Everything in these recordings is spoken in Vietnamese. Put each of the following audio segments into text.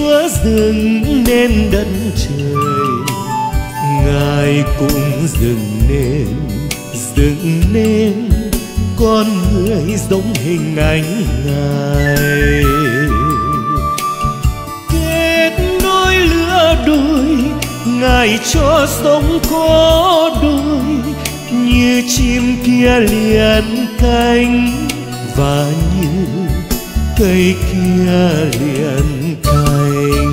Chúa dựng nên đất trời, Ngài cũng dựng nên con người giống hình ảnh Ngài. Kết nối lứa đôi, Ngài cho sống có đôi, như chim kia liền cánh và như cây kia liền cành.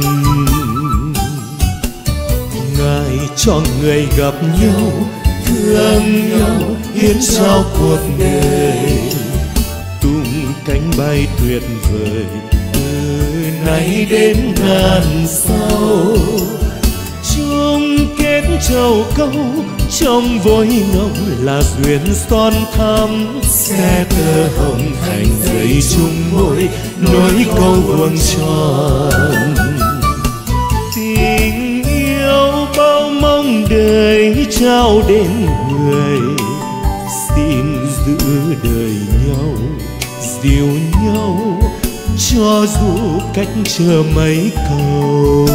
Ngài cho người gặp nhau, thương nhau, hiến trao cuộc đời, tung cánh bay tuyệt vời từ nay đến ngàn sau. Chung kết châu câu trong vối nồng là duyên son thắm, xe tơ hồng thành dây chung môi nối câu vuông tròn. Tình yêu bao mong đời trao đến người, xin giữ đời nhau, dìu nhau cho dù cách chờ mấy cầu.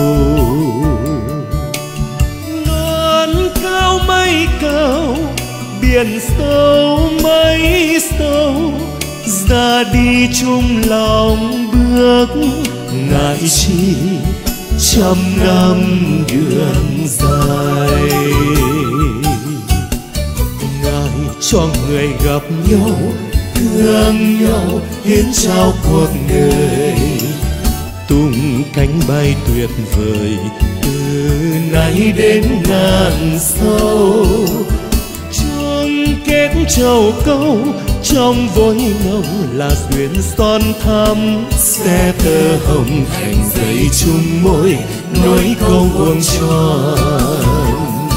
Ngàn cao mây cao, biển sâu mấy sâu, ra đi chung lòng bước, ngại chi trăm năm đường dài. Ngài cho người gặp nhau, thương nhau, hiến trao cuộc đời, tung cánh bay tuyệt vời từ nay đến ngàn sau. Chung kết châu câu trong vối nồng là duyên son thắm, xe tơ hồng thành dây chung môi nối câu vuông tròn.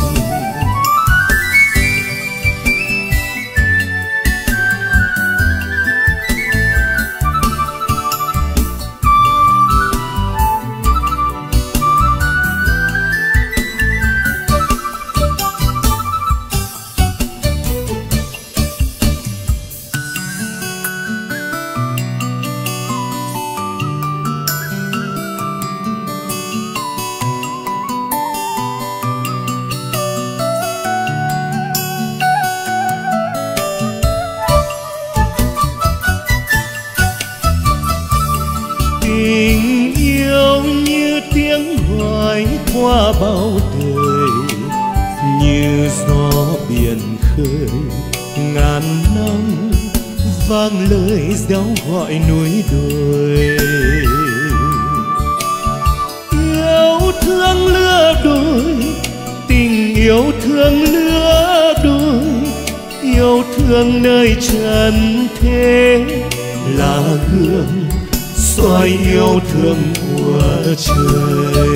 Tình yêu như tiếng hỏi qua bao đời, như gió biển khơi ngàn năm vang lời réo gọi núi đồi. Yêu thương lứa đôi, tình yêu thương lứa đôi, yêu thương nơi trần thế là gương soi yêu thương của trời.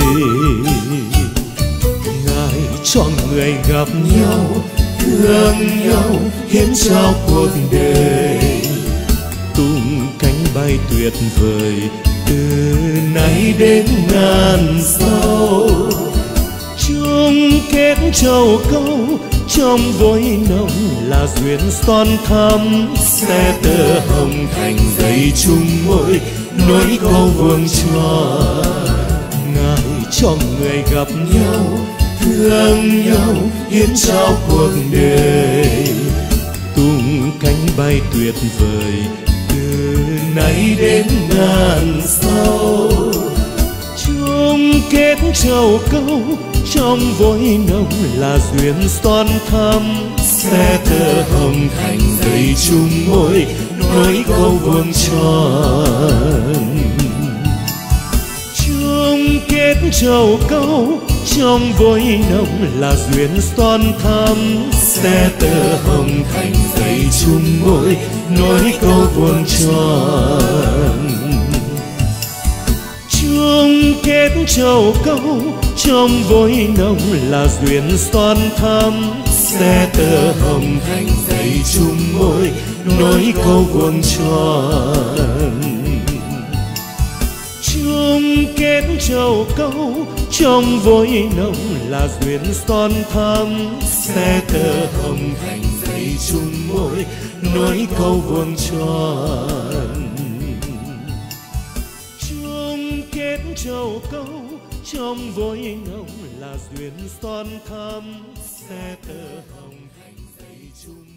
Ngài cho người gặp nhau, thương nhau, hiến trao cuộc đời, tung cánh bay tuyệt vời từ nay đến ngàn sau. Chung kết châu câu trong vối nồng là duyên son thắm, xe tơ hồng thành dây chung môi nối câu vuông tròn. Ngài cho người gặp nhau, thương nhau, hiến trao cuộc đời, tung cánh bay tuyệt vời từ nay đến ngàn sau. Chung kết châu câu trong vối nồng là duyên son thắm, xe tơ hồng thành dây chung môi nối câu vuông tròn. Chung kết châu câu trong vối nồng là duyên son thắm, xe tơ hồng thành dây chung môi nối câu vuông tròn. Chung kết châu câu trong vối nồng là duyên son thắm, xe tơ hồng thành dây chung môi nối câu vuông tròn. Chung kết châu câu trong vối nồng là duyên son thắm, xe tơ hồng thành dây chung môi nối câu vuông tròn. Chung kết châu câu trong vối ngông là duyên son thắm, xe tơ hồng thành dây chung